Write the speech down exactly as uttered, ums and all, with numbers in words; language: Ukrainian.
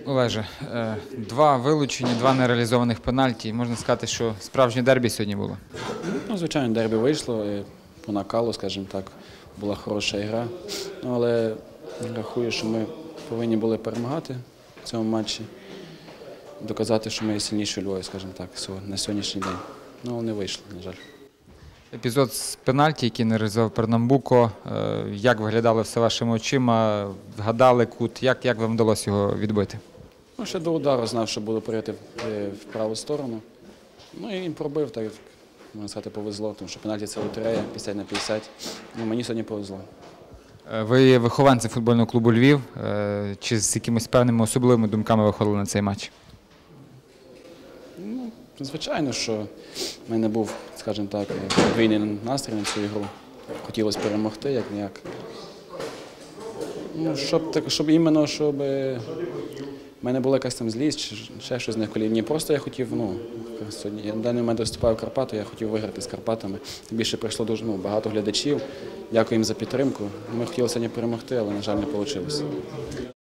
Олеже, е, два вилучені, два нереалізованих пенальті. Можна сказати, що справжнє дербі сьогодні було. Ну, звичайно, дербі вийшло, і по накалу, скажімо так, була хороша гра. Ну, але рахую, що ми повинні були перемагати в цьому матчі, доказати, що ми сильніші у Львові, скажімо так, на сьогоднішній день. Ну, але не вийшло, на жаль. Епізод з пенальті, який не реалізував Пернамбуко. Е, Як виглядало все вашими очима? Вгадали кут? Як, як вам вдалося його відбити? Ну, ще до удару знав, що буду прийти в праву сторону. Ну і він пробив, так, можна сказати, повезло, тому що пенальті – це лотерея, п'ятдесят на п'ятдесят. Ну, мені сьогодні повезло. Е, Ви вихованці футбольного клубу «Львів». Е, Чи з якимись певними особливими думками виходили на цей матч? Ну, звичайно, що в мене був, скажімо так, подвійний настрій на цю ігру. Хотілося перемогти, як-ніяк. Ну, щоб, так, щоб іменно, щоб в мене була якась там злість, чи ще щось на коліні. Просто я хотів, ну, сьогодні, я на даний момент виступаю в Карпату, я хотів виграти з Карпатами. Тим більше прийшло дуже ну, багато глядачів. Дякую їм за підтримку. Ми хотіли сьогодні перемогти, але, на жаль, не вийшло.